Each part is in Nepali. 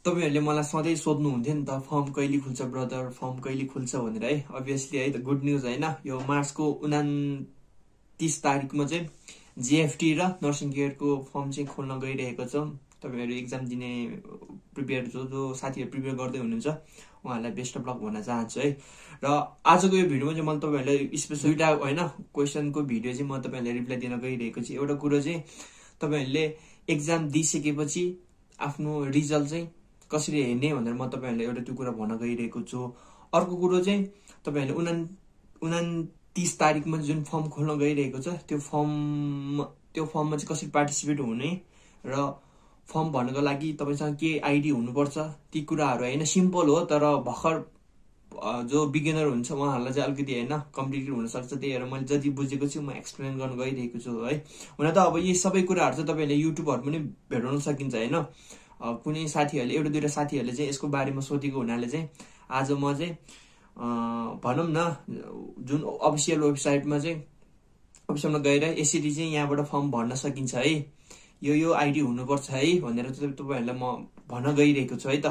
तपाईहरुले मलाई सधैं सोध्नु हुन्थ्यो नि त फर्म कहिले खुल्छ ब्रदर फर्म कहिले खुल्छ भनेर है अभियसली है त गुड न्यूज हैन यो मार्चको 29 तारिखमा चाहिँ जीएफटी र नर्सिङ केयरको फर्म चाहिँ खोल्न गइरहेको छ तपाईहरु एक्जाम दिने प्रिपेयर जो साथीहरु प्रिपेयर गर्दै हुनुहुन्छ उहाँहरुलाई बेस्ट अफ लक भन्न चाहन्छु है र आजको यो भिडियोमा चाहिँ मैले तपाईहरुलाई स्पेशल दुईटा हैन क्वेशनको भिडियो चाहिँ म तपाईहरुलाई रिप्लाई दिन गइरहेको छु एउटा कुरा चाहिँ तपाईहरुले एक्जाम दिइसकेपछि आफ्नो रिजल्ट चाहिँ कसरी हेर्ने भनेर म तपाईहरुलाई एउटा त्यो कुरा भन्न गइरहेको छु अर्को कुरा चाहिँ तपाईहरुले 29 तारिखमा जुन फर्म खोल्न गइरहेको छ त्यो फर्ममा चाहिँ कसरी पार्टिसिपेट हुने र फर्म भर्नको लागि तपाईसँग के आईडी हुनुपर्छ ती कुराहरु हैन सिम्पल हो तर भर्खर जो बिगिनर हुन्छ उहाँहरुलाई चाहिँ अलिकति हैन कम्प्लिकेटेड हुन सक्छ त्यही भएर मैले जति बुझेको छु म एक्सप्लेन गर्न गइरहेको छु है हुन त अब यी सबै कुराहरु चाहिँ तपाईहरुले युट्युबहरु पनि भेट्न सकिन्छ हैन कुनै साथीहरुले एउटा दुईटा साथीहरुले चाहिँ यसको बारेमा सोधेको हुनाले चाहिँ आज म चाहिँ भनौं न जुन अफिसियल वेबसाइटमा चाहिँ अफिसियलमा गएर यसरी चाहिँ यहाँबाट फर्म भर्न सकिन्छ है यो आईडी हुनुपर्छ है भनेर चाहिँ तपाईहरुलाई म भन्न गइरहेको छु है त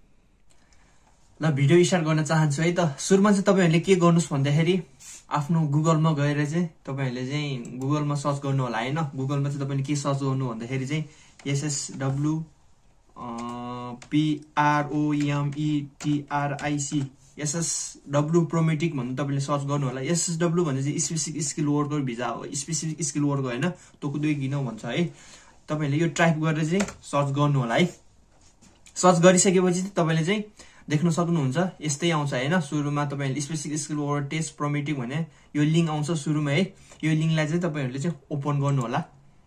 ल भिडियो स्टार्ट गर्न चाहन्छु है त सुरुमा चाहिँ तपाईहरुले के गर्नुस् भन्दाखेरि आफ्नो गुगलमा गएर चाहिँ तपाईहरुले चाहिँ गुगलमा सर्च गर्नु होला हैन गुगलमा चाहिँ तपाईले के सर्च गर्नु भन्दाखेरि चाहिँ SSW PROMETRIC SSW प्रोमेटिक भन्नु तपाईले सर्च गर्नु होला SSW भने चाहिँ स्पेसिफिक स्किल वर्कर भिजा हो स्पेसिफिक स्किल वर्कर हैन तोकु दुई गिनो भन्छ है तपाईले यो टाइप गरेर चाहिँ सर्च गर्नु होला है सर्च गरिसकेपछि तपाईले चाहिँ देख्न सक्नुहुन्छ यस्तै आउँछ हैन सुरुमा तपाईले specific skill worker test prometric भने यो लिंक आउँछ सुरुमा है यो लिंकलाई चाहिँ तपाईहरुले चाहिँ ओपन गर्नु होला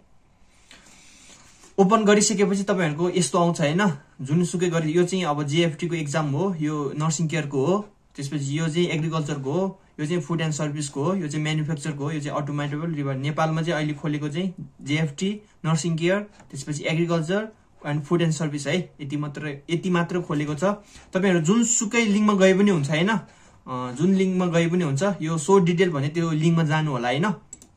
ओपन गरिसकेपछि तपाईहरुको यस्तो आउँछ हैन जुनसुकै गरी यो चाहिँ अब जीएफटी को एक्जाम हो यो नर्सिङ केयर को हो त्यसपछि यो चाहिँ एग्रीकल्चर को हो यो चाहिँ फुड एन्ड सर्भिस को हो यो चाहिँ म्यानुफ्याक्चर को हो यो चाहिँ अटोमेटेबल रिभर नेपालमा चाहिँ अहिले खोलेको चाहिँ जीएफटी नर्सिङ केयर त्यसपछि agriculture and food and service है यति मात्र खोलेको छ तपाईहरु जुनसुकै लिंकमा गए पनि हुन्छ हैन जुन लिंकमा गए पनि हुन्छ यो सो डिटेल भने त्यो लिंकमा जानु होला हैन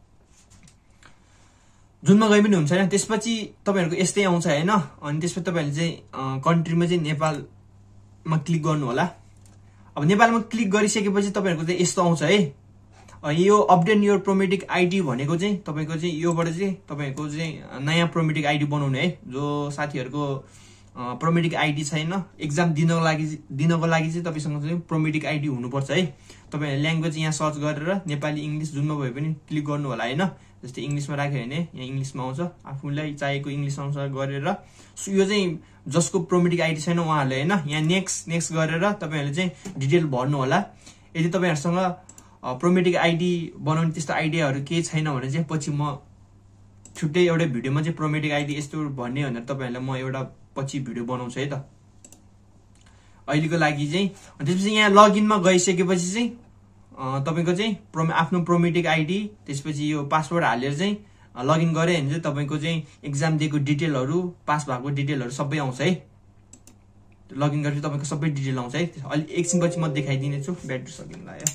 जुनमा गए पनि हुन्छ हैन त्यसपछि तपाईहरुको यस्तै आउँछ हैन अनि त्यसपछि तपाईहरुले चाहिँ कन्ट्रीमा चाहिँ नेपालमा क्लिक गर्नु होला अब नेपालमा क्लिक गरिसकेपछि तपाईहरुको चाहिँ यस्तो आउँछ है यो अपडेट योर प्रोमेटिक आईडी भनेको चाहिँ तपाईको चाहिँ योबाट चाहिँ तपाईको चाहिँ नयाँ प्रोमेटिक आईडी बनाउने है जो साथीहरुको प्रोमेटिक आईडी छैन एक्जाम दिनको लागि चाहिँ तपाईसँग चाहिँ प्रोमेटिक आईडी हुनुपर्छ है तपाईहरुले ल्याङ्ग्वेज यहाँ सर्च गरेर नेपाली इंग्लिश जुनमा भए पनि क्लिक गर्नु होला हैन जस्तै इंग्लिशमा राख्यो भने यहाँ इंग्लिशमा आउँछ आफुलाई चाहिएको इंग्लिश अनुसार गरेर यो चाहिँ जसको प्रोमेटिक आईडी छैन उहाँहरुले हैन यहाँ नेक्स्ट गरेर तपाईहरुले चाहिँ डिटेल भर्नु होला यदि तपाईहरुसँग प्रोमेटिक आईडी बनाउने त्यस्तो आइडियाहरु के छैन भने चाहिँ पछि म छुट्टै एउटा भिडियोमा चाहिँ प्रोमेटिक आईडी यस्तो भन्ने भनेर तपाईहरुलाई म एउटा पछि भिडियो बनाउँछु है त अहिलेको लागि चाहिँ त्यसपछि यहाँ लगइनमा गइसकेपछि चाहिँ तपाईको चाहिँ आफ्नो प्रोमेटिक आईडी त्यसपछि यो पासवर्ड हालेर चाहिँ लगइन गरे भने चाहिँ तपाईको चाहिँ एक्जाम दिएको डिटेलहरु पास भएको डिटेलहरु सबै आउँछ है लगइन गरेपछि तपाईको सबै डिटेल आउँछ है अलि एकछिनपछि म देखाइदिने छु ब्याट्री सकिन लाग्यो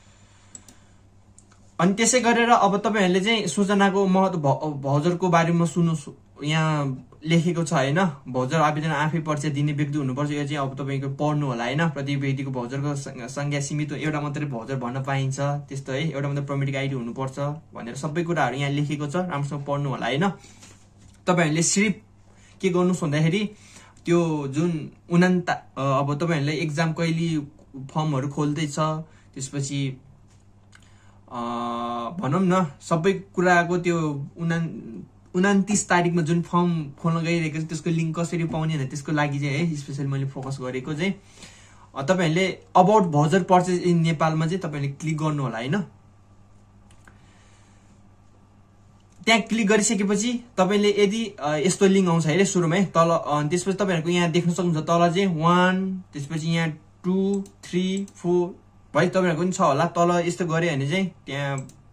अनि त्यसै गरेर अब तपाईहरुले चाहिँ सूचनाको महत्व भौचरको बारेमा सुन्नु यहाँ लेखेको छ हैन भौचर आवेदन आफै परीक्षा दिने व्यक्ति हुनुपर्छ यो चाहिँ अब तपाईको पढ्नु होला हैन प्रति व्यक्तिको भौचरको संख्या सीमित एउटा मात्रै भौचर भर्न पाइन्छ त्यस्तो है एउटा मात्रै प्रोमेटिक आईडी हुनुपर्छ भनेर सबै कुराहरु यहाँ लेखेको छ राम्रोसँग पढ्नु होला हैन तपाईहरुले सिर्फ के गर्नुस् भन्दाखेरि त्यो जुन अब तपाईहरुले एक्जाम कहिले फर्महरु खोल्दै छ त्यसपछि भनौं न सबै कुराको त्यो 29 तारिखमा जुन फर्म खोल्न गइरहेको छ त्यसको लिंक कसरी पाउने भने त्यसको लागि चाहिँ है स्पेशली मैले फोकस गरेको चाहिँ तपाईहरुले अबाउट भाउचर पर्चेज इन नेपालमा चाहिँ तपाईहरुले क्लिक गर्नु होला हैन त्यहाँ क्लिक गरिसकेपछि तपाईले यदि यस्तो लिंक आउँछ हैन सुरुमै तल अनि त्यसपछि तपाईहरुको यहाँ देख्न सक्नुहुन्छ तल चाहिँ 1 त्यसपछि यहाँ 2 3 4 भाइ तपाईहरुको पनि छ होला तल यस्तो गरे भने चाहिँ त्यहाँ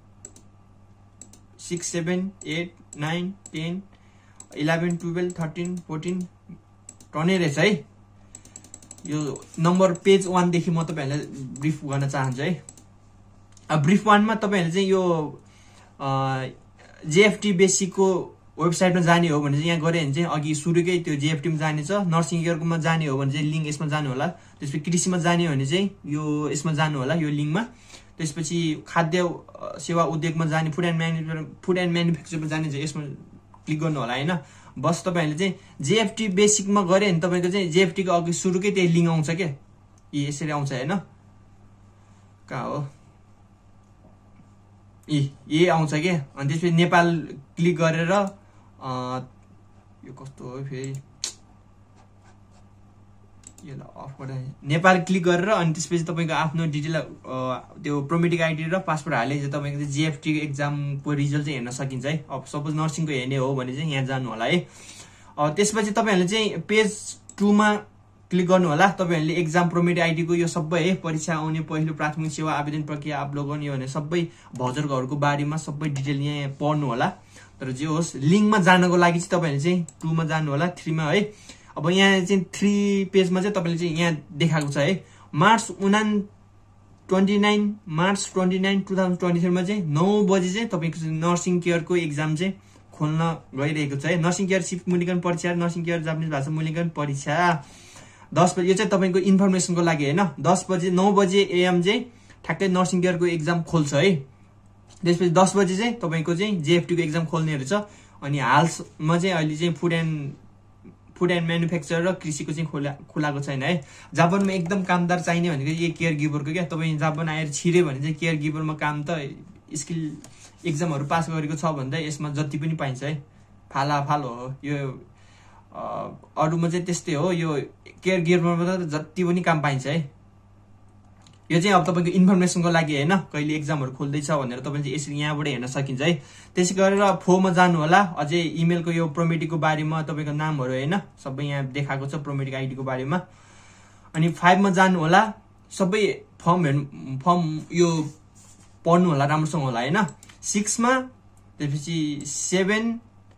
6 7 8 9 10 11 12 13 14 टर्ने रहेछ है यो नम्बर पेज 1 देखि म तपाईहरुलाई ब्रिफ गर्न चाहन्छु है अब ब्रिफ 1 मा तपाईहरुले चाहिँ यो जीएफटी बेसिक को वेबसाइटमा जाने हो भने चाहिँ यहाँ गऱ्यो भने चाहिँ अघि सुरुकै त्यो जेएफटीमा जाने छ। नर्सिङ केयरकोमा जाने हो भने चाहिँ लिङ्क यसमा जानु होला। त्यसपछि कृषिमा जाने हो भने चाहिँ यो यसमा जानु होला, यो लिङ्कमा। त्यसपछि खाद्य सेवा उद्योगमा जाने, फुड एन्ड म्यानुफ्याक्चरमा जाने चाहिँ यसमा क्लिक गर्नु होला होइन। बस तपाईँहरूले चाहिँ जेएफटी बेसिकमा गऱ्यो भने तपाईँको चाहिँ जेएफटीको अघि सुरुकै त्यही लिङ्क आउँछ क्या, यसरी आउँछ होइन। कहाँ हो यही आउँछ क्या। अनि त्यसपछि नेपाल क्लिक गरेर यो कस्तो हो फेरि, यसलाई अफ गर्दा नेपाल क्लिक गरेर अनि त्यसपछि तपाईँको आफ्नो डिटेल त्यो प्रोमेटिक आइडी र पासपोर्ट हाले चाहिँ तपाईँको चाहिँ जेएफटी एक्जामको रिजल्ट चाहिँ हेर्न सकिन्छ है। अब सपोज नर्सिङको हेर्ने हो भने चाहिँ यहाँ जानु होला है। त्यसपछि तपाईँहरूले चाहिँ पेज 2 मा क्लिक गर्नु होला। तपाईँहरूले एक्जाम प्रोमेटिक आइडीको यो सबै है, परीक्षा आउने पहिलो प्राथमिक सेवा आवेदन प्रक्रिया अवलोकन यो भने सबै भजरहरूको बारेमा सबै डिटेल यहाँ पढ्नु होला। तर जे होस् लिङ्कमा जानको लागि चाहिँ तपाईँहरूले चाहिँ 2 मा जानु होला, 3 मा है। अब यहाँ चाहिँ 3 पेजमा चाहिँ तपाईँले चाहिँ यहाँ देखाएको छ है, मार्च 29 2023 मा चाहिँ 9 बजे चाहिँ तपाईँको नर्सिङ केयरको एक्जाम चाहिँ खोल्न गइरहेको छ है। नर्सिङ केयर सिप मूल्याङ्कन परीक्षा र नर्सिङ केयर जापानिज भाषा मूल्याङ्कन परीक्षा 10 बजे, यो चाहिँ तपाईँको इन्फर्मेसनको लागि होइन। 9 बजे एएम चाहिँ ठ्याक्कै नर्सिङ केयरको एक्जाम खोल्छ है। त्यसपछि 10 बजे चाहिँ तपाईँको चाहिँ जेएफटीको एक्जाम खोल्नेहरू छ। अनि हालमा चाहिँ अहिले चाहिँ फुड एन्ड म्यानुफ्याक्चर र कृषिको चाहिँ खुलाएको छैन है। जापानमा एकदम कामदार चाहिने भनेको यही केयर गिभरको क्या। तपाईँ जापान आएर छिर्यो भने चाहिँ केयर गिभरमा काम त स्किल एक्जामहरू पास गरेको छ भन्दा यसमा जति पनि पाइन्छ है, फालो हो यो। अरूमा चाहिँ त्यस्तै हो, यो केयर गिभरमा त जति पनि काम पाइन्छ है। यो चाहिँ अब तपाईँको इन्फर्मेसनको लागि होइन, कहिले एक्जामहरू खोल्दैछ भनेर तपाईँले चाहिँ यसरी यहाँबाट हेर्न सकिन्छ है। त्यसै गरेर 4 मा जानु होला। अझै इमेलको यो प्रोमेटिकको बारेमा तपाईँको नामहरू होइन सबै यहाँ देखाएको छ प्रोमेटिक आइडीको बारेमा। अनि 5 मा जानु होला, सबै फर्म यो पढ्नु होला राम्रोसँग होला होइन। 6 मा, त्यसपछि 7,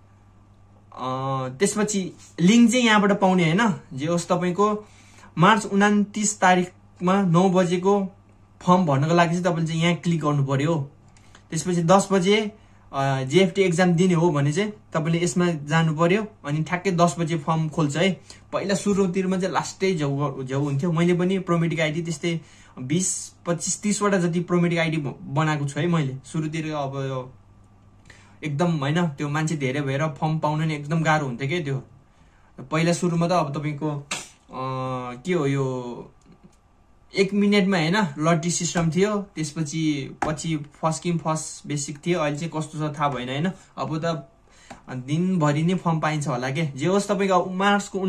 त्यसपछि लिङ्क चाहिँ यहाँबाट पाउने होइन। जे होस् तपाईँको मार्च 29 तारिकमा 9 बजेको फर्म भर्नको लागि चाहिँ तपाईँले चाहिँ यहाँ क्लिक गर्नु पर्यो। त्यसपछि 10 बजे जेएफटी एक्जाम दिने हो भने चाहिँ तपाईँले यसमा जानु पर्यो। अनि ठ्याक्कै 10 बजे फर्म खोल्छ है। पहिला सुरुतिरमा चाहिँ लास्टै झ्याउ हुन्थ्यो। मैले पनि प्रोमेटिक आइडी त्यस्तै 20, 25, 30 वटा जति प्रोमेटिक आइडी बनाएको छु है मैले सुरुतिर। अब एकदम होइन त्यो मान्छे धेरै भएर फर्म पाउन नि एकदम गाह्रो हुन्थ्यो क्या त्यो पहिला सुरुमा त। अब तपाईँको के हो यो 1 मिनटमा होइन लट्री सिस्टम थियो। त्यसपछि फर्स्ट बेसिक थियो। अहिले चाहिँ कस्तो छ थाहा भएन होइन। अब त दिनभरि नै फर्म पाइन्छ होला के। जे होस् तपाईँको मार्चको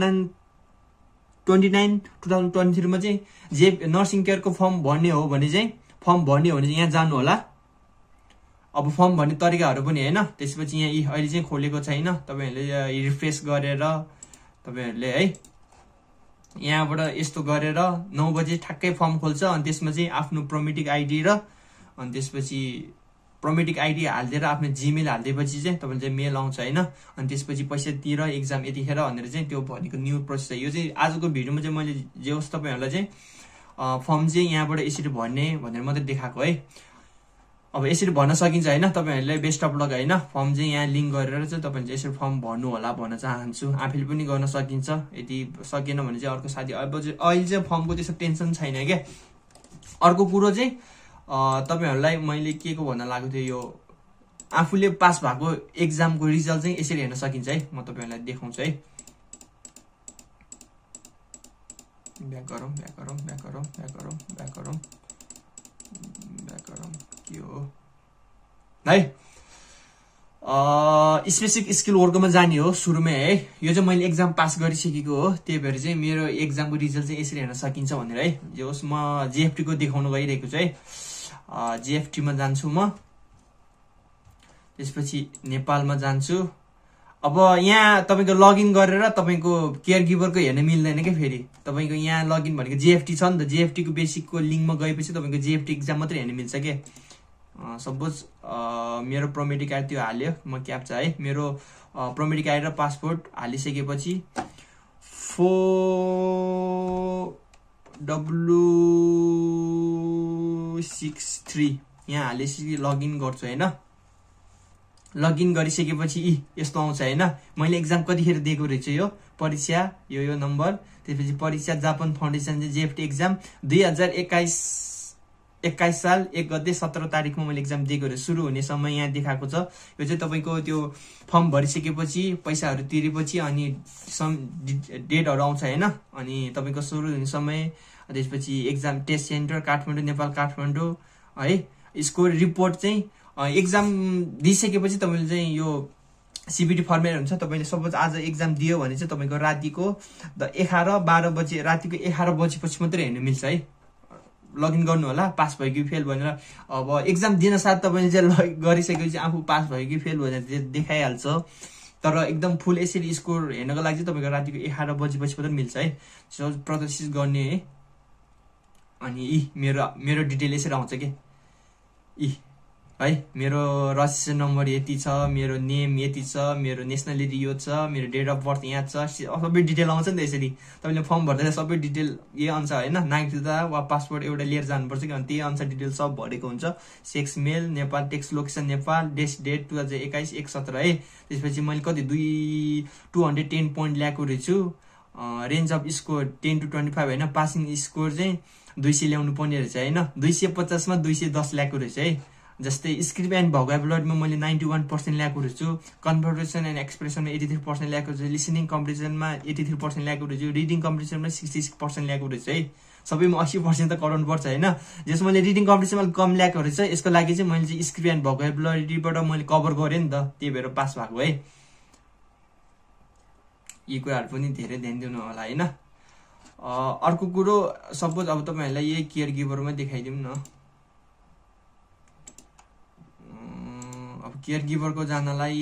29 2023 मा चाहिँ जे नर्सिङ केयरको फर्म भर्ने हो भने चाहिँ यहाँ जानु होला। अब फर्म भर्ने तरिकाहरू पनि होइन। त्यसपछि यहाँ अहिले चाहिँ खोलेको छैन, तपाईँहरूले रिफ्रेस गरेर तपाईँहरूले है यहाँबाट यस्तो गरेर 9 बजे ठ्याक्कै फर्म खोल्छ। अनि त्यसमा चाहिँ आफ्नो प्रोमेटिक आइडी र अनि त्यसपछि प्रोमेटिक आइडी हालिदिएर आफ्नो जिमेल हालिदिएपछि चाहिँ तपाईँले चाहिँ मेल आउँछ होइन। अनि त्यसपछि पैसा तिर एक्जाम यतिखेर भनेर चाहिँ त्यो भनेको न्यू प्रोसेस हो। यो चाहिँ आजको भिडियोमा चाहिँ मैले जे होस् तपाईँहरूलाई चाहिँ फर्म चाहिँ यहाँबाट यसरी भर्ने भनेर मात्रै देखाएको है। अब यसरी भर्न सकिन्छ होइन। तपाईँहरूलाई बेस्ट अफ लक होइन। फर्म चाहिँ यहाँ लिङ्क गरेर चाहिँ तपाईँले यसरी फर्म भर्नु होला भन्न चाहन्छु। आफैले पनि गर्न सकिन्छ। यदि सकेन भने चाहिँ अर्को साथी अहिले चाहिँ फर्मको त्यस्तो टेन्सन छैन क्या। अर्को कुरो चाहिँ तपाईँहरूलाई मैले के को भन्न लागेको थियो, यो आफूले पास भएको एक्जामको रिजल्ट चाहिँ यसरी हेर्न सकिन्छ है। म तपाईँहरूलाई देखाउँछु है। ब्याक गरौँ के हो है। स्पेसिफिक स्किल वर्कमा जाने हो सुरुमै है। यो चाहिँ मैले एक्जाम पास गरिसकेको हो, त्यही भएर चाहिँ मेरो एक्जामको रिजल्ट चाहिँ यसरी हेर्न सकिन्छ भनेर है। जे होस् म जेएफटीको देखाउन गइरहेको छु है। जेएफटीमा जान्छु म, त्यसपछि नेपालमा जान्छु। अब यहाँ तपाईँको लगइन गरेर तपाईँको केयर गिभरको हेर्न मिल्दैन क्या। फेरि तपाईँको यहाँ लगइन भनेको जेएफटी छ नि त। जेएफटीको बेसिकको लिङ्कमा गएपछि तपाईँको जेएफटी एक्जाम मात्रै हेर्न मिल्छ क्या। सपोज मेरो प्रोमेटिक आइडी त्यो हाल्यो म क्याप्चा है। मेरो प्रोमेटिक आइडी र पासपोर्ट हालिसकेपछि 4W63 यहाँ हालेपछि लगइन गर्छु होइन। लगइन गरिसकेपछि यस्तो आउँछ हैन, मैले एक्जाम कतिखेर दिएको रहेछु, यो परीक्षा यो नम्बर, त्यसपछि परीक्षा जापान फाउन्डेसन जेएफटी एक्जाम 2021 साल 1 गते 17 तारिकमा मैले एक्जाम दिएको रहेछु। सुरु हुने समय यहाँ देखाएको छ। यो चाहिँ तपाईको त्यो फर्म भरिसकेपछि पैसाहरू तिरेपछि अनि सम डेटहरू आउँछ हैन, अनि तपाईको सुरु हुने समय, त्यसपछि exam test centre Kathmandu Nepal Kathmandu है। स्कोर रिपोर्ट चाहिँ एक्जाम दिइसकेपछि तपाईले चाहिँ यो सीबीटी फर्मेट हुन्छ। तपाईले सपोज आज एक्जाम दियो भने चाहिँ तपाईको रातिको 11-12 बजे, रातिको 11 बजेपछि मात्रै हेर्न मिल्छ है। लगइन गर्नु होला पास भयो कि फेल भनेर। अब एक्जाम दिन साथ तपाईले चाहिँ गरिसकेपछि आफू पास भयो कि फेल भनेर देखाइहाल्छ। तर एकदम फुल यसरी स्कोर हेर्नको लागि चाहिँ तपाईको रातिको 11 बजेपछि मात्रै मिल्छ है। सो प्रदर्शित गर्ने है। अनि मेरो डिटेल यसरी आउँछ के है, मेरो रजिस्ट्रेसन नम्बर यति छ, मेरो नेम यति छ, मेरो नेसनालिटी यो छ, मेरो डेट अफ बर्थ यहाँ छ, सबै डिटेल आउँछ नि त। यसरी तपाईले फर्म भर्दा सबै डिटेल यही अनुसार हैन, नागरिकता वा पासपोर्ट एउटा लिएर जानुपर्छ कि, अनि त्यही अनुसार डिटेल सब भरेको हुन्छ। Sex male, Nepal, text location Nepal, date 2021 1/17 है। त्यसपछि मैले कति 210 पोइन्ट ल्याएको रहेछु। रेन्ज अफ स्कोर 10 to 25 हैन। पासिङ स्कोर चाहिँ 200 ल्याउनु पर्ने रहेछ हैन। 250 मा 210 ल्याएको रहेछ है। जस्तै स्क्रिप्ट एन्ड भोकाबुलरीमा मैले 91% ल्याएको रहेछु। कन्भर्सेसन एन्ड एक्सप्रेसनमा 83% ल्याएको रहेछु। लिसनिङ कम्पिटिसनमा 83% ल्याएको रहेछु। रिडिङ कम्पिटिसनमा 66% ल्याएको रहेछु है। सबैमा 80% त कराउनु पर्छ हैन। जस मैले रिडिङ कम्पिटिसनमा कम ल्याएको रहेछ, यसको लागि चाहिँ मैले चाहिँ स्क्रिप्ट एन्ड भोकाबुलरीबाट मैले कभर गरेँ नि त, त्यही भएर पास भएको है। यी कुराहरु पनि धेरै ध्यान दिनु होला हैन। अर्को कुरो, सपोज अब तपाईहरुलाई यही केयर गिभरमा देखाइदिउँ न। अब केयर गिभरको जानलाई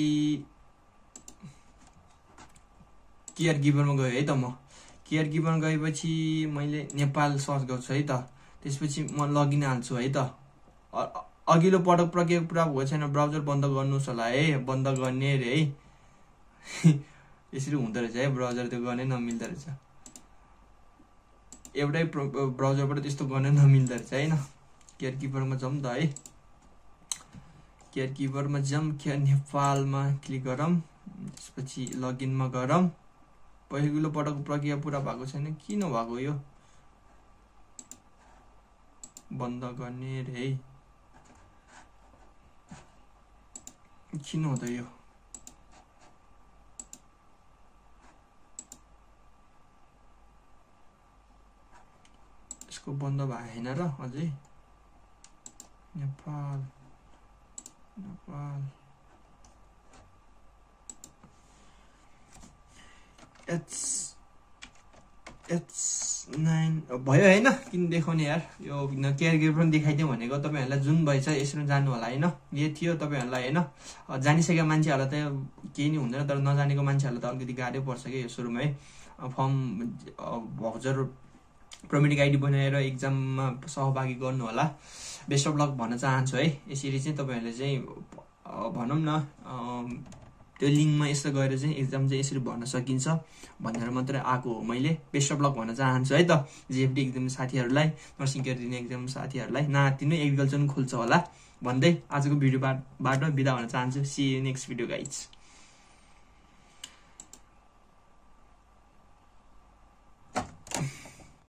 केयर गिभरमा गयो है त। म केयर गिभरमा गएपछि मैले नेपाल सर्च गर्छु है त। त्यसपछि म लगइन हाल्छु है त। अघिल्लो पटक प्रक्रिया पुरा भएको छैन, ब्राउजर बन्द गर्नुस् होला है। बन्द गर्ने रे है। यसरी हुँदो रहेछ है, ब्राउजर त्यो गर्ने नमिल्दो रहेछ। एउटै ब्राउजरबाट त्यस्तो गर्न नमिल्दो रहेछ हैन। केयर गिभरमा जाउँ त है। केयर गिभरमा जाउँ, केयर नेपालमा क्लिक गरौँ, त्यसपछि लगइनमा गरौँ। पहिलो पटक प्रक्रिया पुरा भएको छैन, किन भएको यो? बन्द गर्ने रे है। किन हुँदै यो? यसको बन्द भएन र अझै। नेपाल H9 भयो हैन। किन देखाउने यार, यो केयर गिभर पनि देखाइदिउँ भनेको। तपाईहरुलाई जुन भएछ यसरी जानु होला हैन। यो थियो तपाईहरुलाई हैन। जानिसकेका मान्छेहरुलाई त केही नि हुँदैन, तर नजानेको मान्छेहरुलाई त अलिकति गाह्रै पर्छ के यो सुरुमा है। फर्म भर्चर प्रोमेटिक आइडी बनाएर एक्जाममा सहभागी गर्नु होला। बेस्ट अफ लक भन्न चाहन्छु है। यसरी चाहिँ तपाईहरुले चाहिँ भनौं न त्यो लिंकमा यसो गएर चाहिँ एक्जाम चाहिँ यसरी भर्न सकिन्छ भनेर मात्र आएको हो। मैले बेस्ट अफ लक भन्न चाहन्छु है त जेएफडी एक्जाम साथीहरुलाई, नर्सिङ केयर दिने एक्जाम साथीहरुलाई। नातिनु एग्रिकल्चर पनि खुल्छ होला भन्दै आजको भिडियोबाट बिदा हुन चाहन्छु। See you next video guys.